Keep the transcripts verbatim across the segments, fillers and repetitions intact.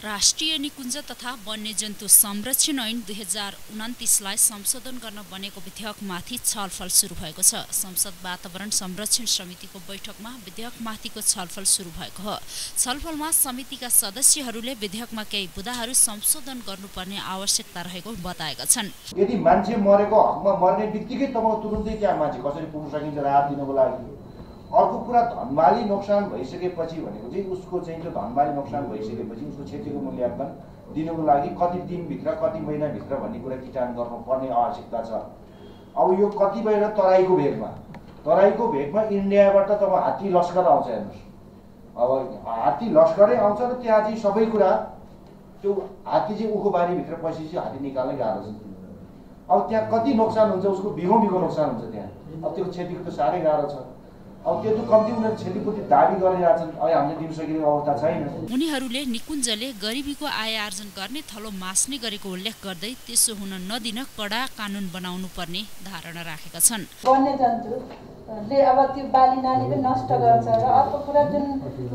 राष्ट्रिय निकुञ्ज तथा वन्यजन्तु संरक्षण ऐन दुई हजार उन्तिसलाई संशोधन गर्न बनेको विधेयकमाथि छलफल सुरु भएको छ। संसद वातावरण संरक्षण समितिको बैठकमा विधेयकमाथिको छलफल सुरु भएको हो। छलफलमा समितिका सदस्यहरूले विधेयकमा केही बुँदाहरू संशोधन गर्नुपर्ने आवश्यकता रहेको बताएका छन्। यदि मान्छे मरेको हकमा मर्ने बित्तिकै तपाईँ तुरुन्तै त्यहाँ मान्छे कसरी पुग्न सकिन्छ राहत दिनको लागि। अर्को कुरा धनमाली नोक्सान भइसकेपछि भनेको चाहिँ उसको चाहिँ त्यो धनमाली नोक्सान भइसकेपछि उसको क्षतिको मूल्याङ्कन दिनुको लागि कति दिनभित्र कति महिनाभित्र भन्ने कुरा किटान गर्नुपर्ने आवश्यकता छ। अब यो कति भएर तराईको भेगमा तराईको भेगमा इन्डियाबाट तब हात्ती लस्कर आउँछ हेर्नुहोस्। अब हात्ती लस्करै आउँछ र त्यहाँ चाहिँ सबै कुरा त्यो हात्ती चाहिँ उको बारीभित्र पसेपछि हात्ती निकाल्नै गाह्रो छ। अब त्यहाँ कति नोक्सान हुन्छ, उसको बिघौँ बिघौँ नोक्सान हुन्छ त्यहाँ। अब त्यो क्षतिको त साह्रै गाह्रो छ। अब त्यो त कम्ती उनीहरू क्षतिपूर्ति दाबी गरिरहेछन्, अब हामीले दिन सकिने अवस्था छैन। उनीहरूले निकुञ्जले गरिबीको आय आर्जन गर्ने थलो मास्ने गरेको उल्लेख गर्दै त्यसो हुन नदिन कडा कानुन बनाउनु पर्ने धारणा राखेका छन्। वन्यजन्तुले अब त्यो बाली नाली पनि नष्ट गर्छ र अर्को कुरा जुन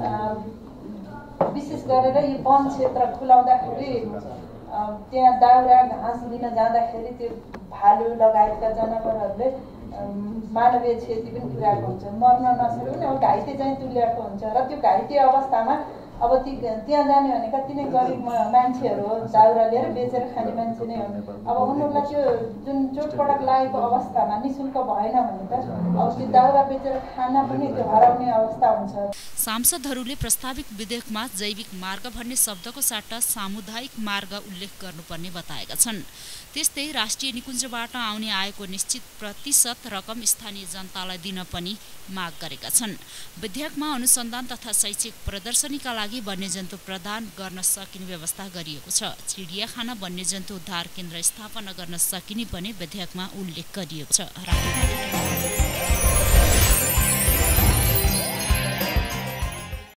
विशेष गरेर यो वन क्षेत्र खुलाउँदाखेरि त्यहाँ दाउरा घाँस लिन जाँदाखेरि त्यो भालु लगायतका जनावरहरूले मानवीय क्षति पनि पुर्याएको हुन्छ। मर्न नसके पनि अब घाइते चाहिँ तुल्याएको हुन्छ र त्यो घाइते अवस्थामा अब ती त्यहाँ जाने भनेका तिनै गरिब मान्छेहरू हो, दाउरा लिएर बेचेर खाने मान्छे नै हो। अब उनीहरूलाई त्यो जुन चोटपटक लागेको अवस्थामा निःशुल्क भएन भने त अब त्यो दाउरा बेचेर खाना पनि त्यो हराउने अवस्था हुन्छ। सांसदहरूले प्रस्तावित विधेयकमा जैविक मार्ग भन्ने शब्दको सट्टा सामुदायिक मार्ग उल्लेख गर्नुपर्ने बताएका छन्। त्यस्तै राष्ट्रिय निकुञ्जबाट आउने आयको निश्चित प्रतिशत रकम स्थानीय जनतालाई दिन पनि माग गरेका छन्। विधेयकमा अनुसन्धान तथा शैक्षिक प्रदर्शनीका लागि वन्यजन्तु प्रदान गर्न सकिने व्यवस्था गरिएको छ। चिडियाखाना वन्यजन्तु उद्धार केन्द्र स्थापना गर्न सकिने पनि विधेयकमा उल्लेख गरिएको छ।